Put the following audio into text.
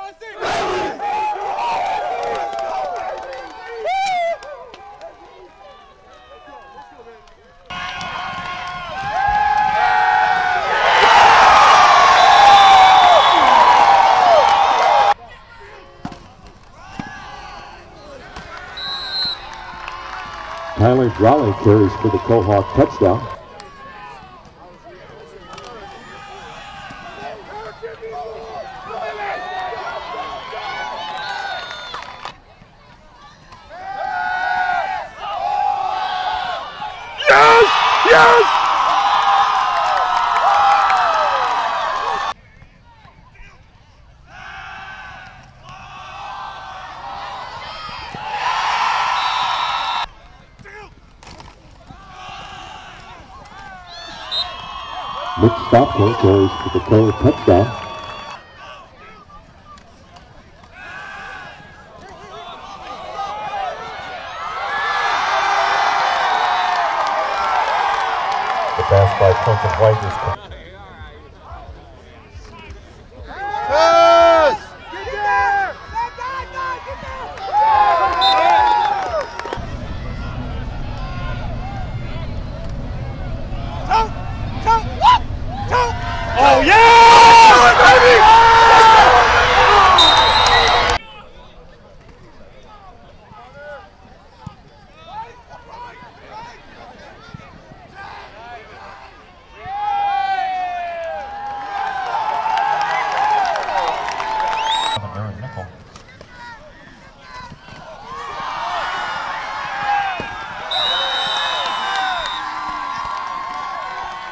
Tyler Raleigh carries for the Quahog touchdown. Yes! Yes! Mitch Stopko carries for the Crow touchdown. The pass by Quentin White is complete. Yes! Get there! Get there! Oh, yeah!